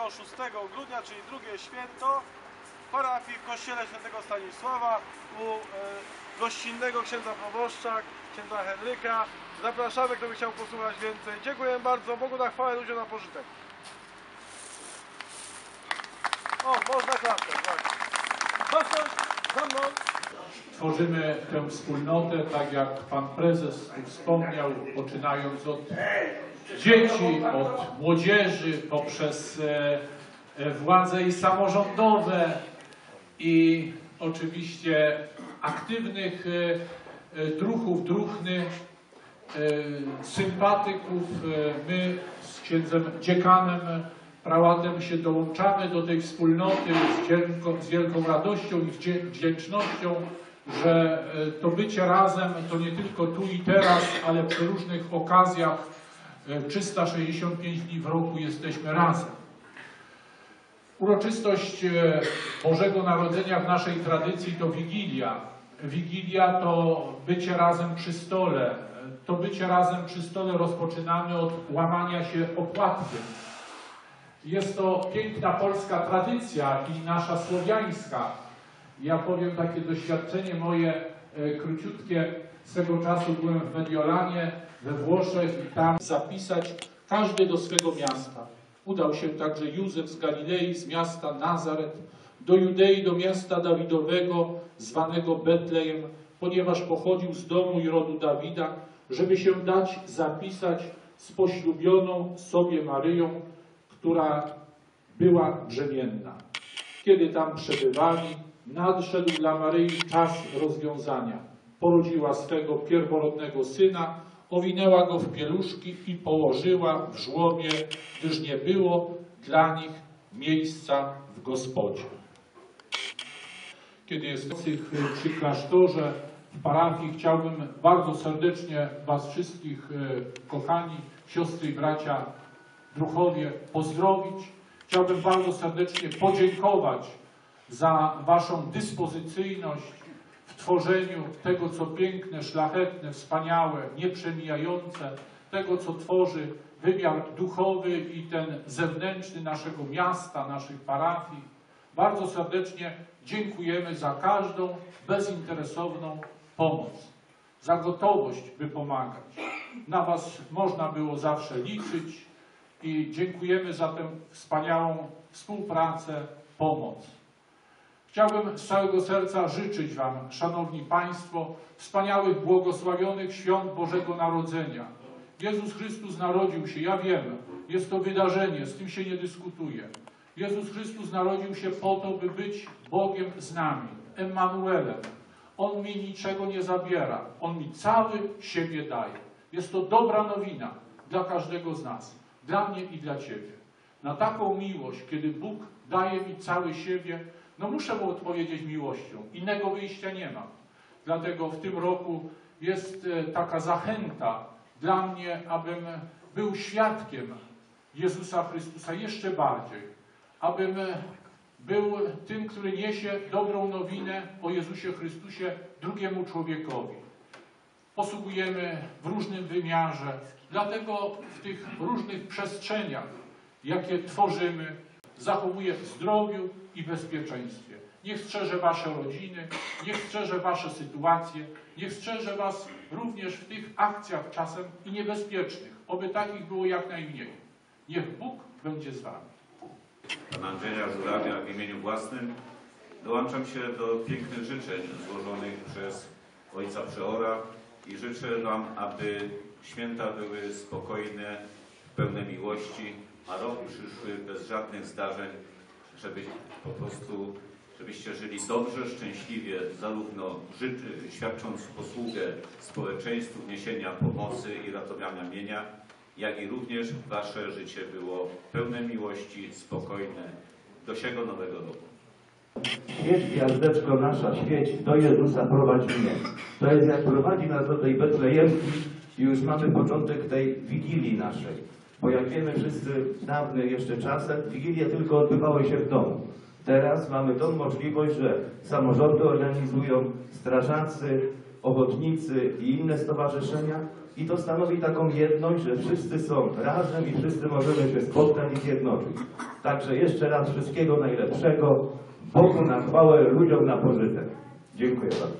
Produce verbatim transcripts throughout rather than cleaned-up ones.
szóstego grudnia, czyli drugie święto w parafii w kościele świętego Stanisława u e, gościnnego księdza proboszcza, księdza Henryka. Zapraszamy, kto by chciał posłuchać więcej. Dziękuję bardzo. Bogu na chwałę, ludziom na pożytek. O, można klatkę, tak. Basość, za mną. Tworzymy tę wspólnotę, tak jak pan prezes tu wspomniał, poczynając od dzieci, od młodzieży, poprzez władze i samorządowe i oczywiście aktywnych druhów, druhny, sympatyków. My z księdzem dziekanem, prałatem się dołączamy do tej wspólnoty z wielką, z wielką radością i wdzięcznością, że to bycie razem to nie tylko tu i teraz, ale przy różnych okazjach trzysta sześćdziesiąt pięć dni w roku jesteśmy razem. Uroczystość Bożego Narodzenia w naszej tradycji to Wigilia. Wigilia to bycie razem przy stole. To bycie razem przy stole rozpoczynamy od łamania się opłatkiem. Jest to piękna polska tradycja i nasza słowiańska. Ja powiem takie doświadczenie moje e, króciutkie. Swego czasu byłem w Mediolanie, we Włoszech i tam zapisać każdy do swego miasta. Udał się także Józef z Galilei, z miasta Nazaret, do Judei, do miasta Dawidowego, zwanego Betlejem, ponieważ pochodził z domu i rodu Dawida, żeby się dać zapisać z poślubioną sobie Maryją, która była brzemienna. Kiedy tam przebywali, nadszedł dla Maryi czas rozwiązania. Porodziła swego pierworodnego syna, owinęła go w pieluszki i położyła w żłobie, gdyż nie było dla nich miejsca w gospodzie. Kiedy jesteśmy przy klasztorze, w parafii, chciałbym bardzo serdecznie Was wszystkich, kochani siostry i bracia druhowie, pozdrowić. Chciałbym bardzo serdecznie podziękować za Waszą dyspozycyjność w tworzeniu tego, co piękne, szlachetne, wspaniałe, nieprzemijające, tego, co tworzy wymiar duchowy i ten zewnętrzny naszego miasta, naszych parafii. Bardzo serdecznie dziękujemy za każdą bezinteresowną pomoc, za gotowość, by pomagać. Na Was można było zawsze liczyć i dziękujemy za tę wspaniałą współpracę, pomoc. Chciałbym z całego serca życzyć Wam, Szanowni Państwo, wspaniałych, błogosławionych świąt Bożego Narodzenia. Jezus Chrystus narodził się, ja wiem, jest to wydarzenie, z tym się nie dyskutuje. Jezus Chrystus narodził się po to, by być Bogiem z nami, Emmanuelem. On mi niczego nie zabiera, On mi cały siebie daje. Jest to dobra nowina dla każdego z nas, dla mnie i dla Ciebie. Na taką miłość, kiedy Bóg daje mi cały siebie, no muszę Mu odpowiedzieć miłością. Innego wyjścia nie ma. Dlatego w tym roku jest taka zachęta dla mnie, abym był świadkiem Jezusa Chrystusa jeszcze bardziej. Abym był tym, który niesie dobrą nowinę o Jezusie Chrystusie drugiemu człowiekowi. Posługujemy w różnym wymiarze, dlatego w tych różnych przestrzeniach, jakie tworzymy, zachowuję w zdrowiu i bezpieczeństwie. Niech strzeże Wasze rodziny, niech strzeże Wasze sytuacje, niech strzeże Was również w tych akcjach czasem i niebezpiecznych. Oby takich było jak najmniej. Niech Bóg będzie z Wami. Pana Andrzeja Żurawia w imieniu własnym dołączam się do pięknych życzeń złożonych przez ojca przeora i życzę Wam, aby święta były spokojne, pełne miłości, a rok przyszły bez żadnych zdarzeń, żeby po prostu, żebyście żyli dobrze, szczęśliwie, zarówno życzy, świadcząc posługę społeczeństwu, niesienia pomocy i ratowania mienia, jak i również Wasze życie było pełne miłości, spokojne do siego nowego roku. Świeć, gwiazdeczko nasza, świeć, do Jezusa prowadź mnie. To jest jak prowadzi nas do tej Betlejemki i już mamy początek tej Wigilii naszej. Bo jak wiemy wszyscy dawnym jeszcze czasem, Wigilie tylko odbywały się w domu. Teraz mamy tą możliwość, że samorządy organizują, strażacy, ochotnicy i inne stowarzyszenia. I to stanowi taką jedność, że wszyscy są razem i wszyscy możemy się spotkać i zjednoczyć. Także jeszcze raz wszystkiego najlepszego. Bogu na chwałę, ludziom na pożytek. Dziękuję bardzo.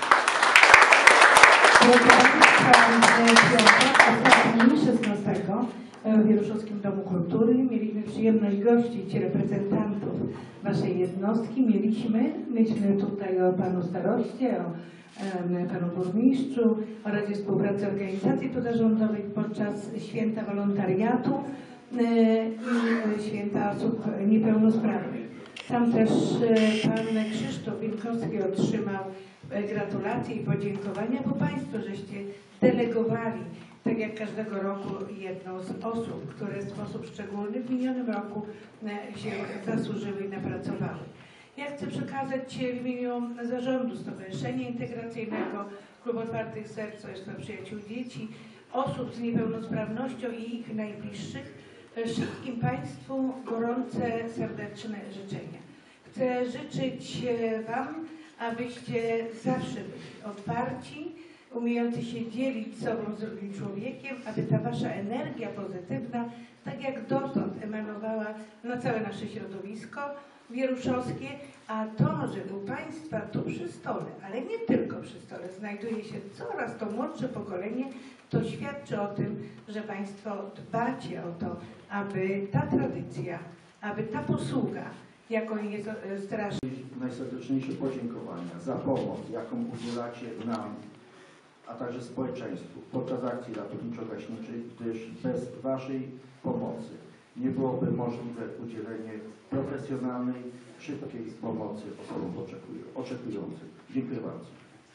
Proszę Państwa, ostatni szesnastego w Wieruszowskim Domu Kultury mieliśmy przyjemność gościć reprezentantów Waszej jednostki. Mieliśmy, myślę tutaj o Panu Staroście, o Panu Burmistrzu, o Radzie Współpracy Organizacji Pozarządowych podczas Święta Wolontariatu i Święta Osób Niepełnosprawnych. Tam też Pan Krzysztof Winkowski otrzymał gratulacje i podziękowania, bo Państwo żeście delegowali, tak jak każdego roku, jedną z osób, które w sposób szczególny w minionym roku się zasłużyły i napracowały. Ja chcę przekazać w imieniu Zarządu Stowarzyszenia Integracyjnego Klub Otwartych Serc, Towarzystwa Przyjaciół Dzieci, osób z niepełnosprawnością i ich najbliższych, wszystkim Państwu gorące, serdeczne życzenia. Chcę życzyć Wam, abyście zawsze byli otwarci, umiejący się dzielić sobą z drugim człowiekiem, aby ta Wasza energia pozytywna, tak jak dotąd, emanowała na całe nasze środowisko wieruszowskie, a to, że u Państwa tu przy stole, ale nie tylko przy stole, znajduje się coraz to młodsze pokolenie, to świadczy o tym, że Państwo dbacie o to, aby ta tradycja, aby ta posługa, jaką jest Straż. Najserdeczniejsze podziękowania za pomoc, jaką udzielacie nam, a także społeczeństwu podczas akcji ratowniczo-gaśniczej, gdyż bez Waszej pomocy nie byłoby możliwe udzielenie profesjonalnej, szybkiej pomocy osobom oczekującym. Dziękuję bardzo.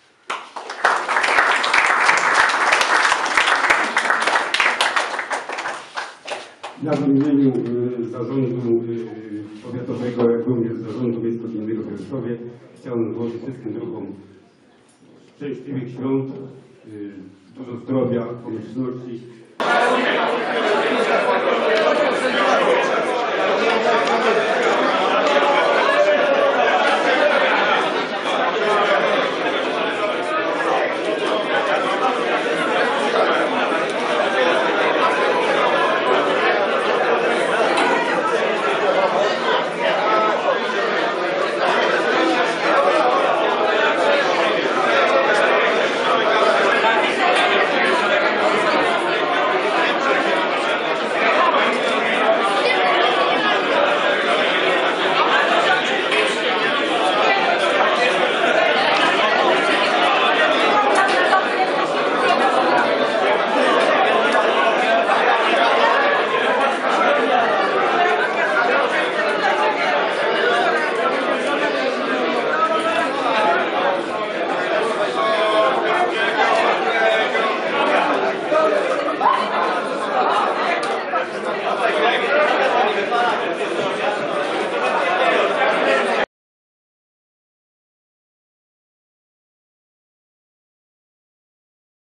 Ja w imieniu y, zarządu y, powiatowego, jak również zarządu miejsko-gminnego w Wierzchowie chciałem złożyć wszystkim druhom szczęśliwych świąt, y, dużo zdrowia, pomyślności. Thank you.